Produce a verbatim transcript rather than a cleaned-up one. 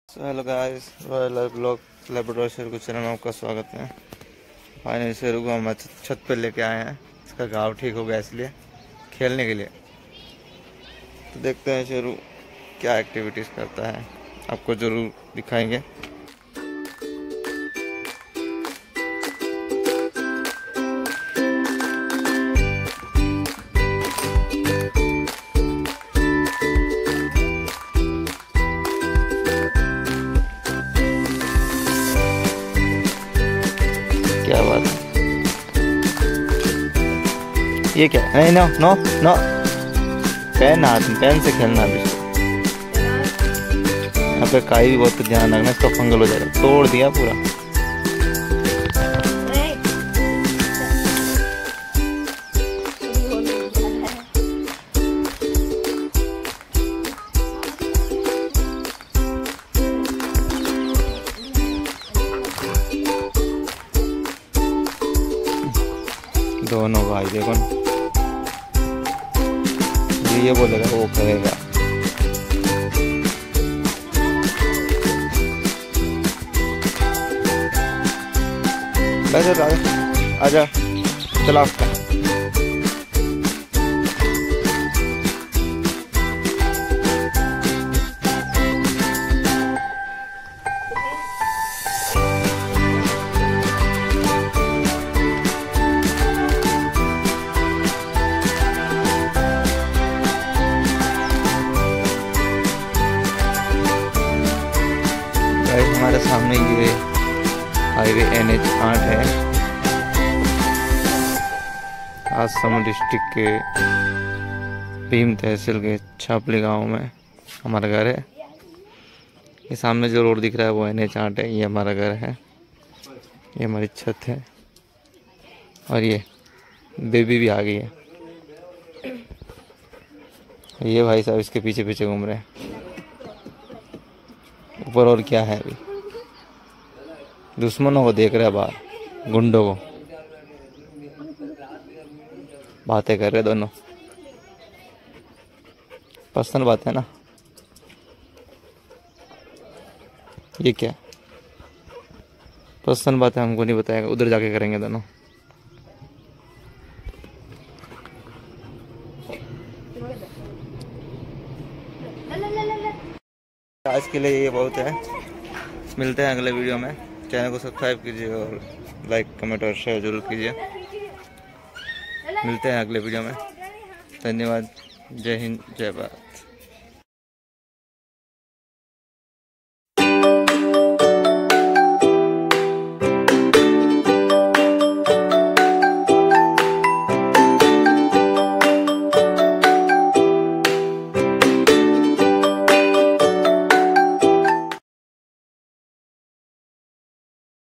Hello guys, royal life blog laboratory शेर को channel में आपका स्वागत है। फाइनली शेरू को हम छत पे लेके आए हैं। इसका घाव ठीक हो गया इसलिए खेलने के लिए। तो देखते हैं शेरू क्या एक्टिविटीज़ करता है, आपको ज़रूर दिखाएंगे। क्या बात है, ये क्या? नहीं, नो नो नो, पेन हाथ में, पेन से खेलना भी। यहाँ पे काई भी बहुत ध्यान रखना, इसका फंगल हो जाएगा। तोड़ दिया पूरा। दोनों भाई देखो, ये ये बोलेगा वो करेगा। बैठो, आजा, चला। हमारे सामने ये हाईवे एन एच आठ है। आसम डिस्ट्रिक्ट के भीम तहसील के छापली गांव में हमारा घर है। ये सामने जो रोड दिख रहा है वो एन एच आठ है। ये हमारा घर है, ये हमारी छत है, और ये बेबी भी आ गई है। ये भाई साहब इसके पीछे पीछे घूम रहे हैं। ऊपर और क्या है, अभी दुश्मनों को देख रहे हैं बाहर, गुंडों को। बातें कर रहे दोनों, पर्सनल बात है ना। ये क्या पर्सनल बात है, हमको नहीं बताएगा, उधर जाके करेंगे दोनों। आज के लिए ये बहुत है। मिलते हैं अगले वीडियो में। चैनल को सब्सक्राइब कीजिए और लाइक कमेंट और शेयर जरूर कीजिए। मिलते हैं अगले वीडियो में। धन्यवाद। जय हिंद, जय भारत।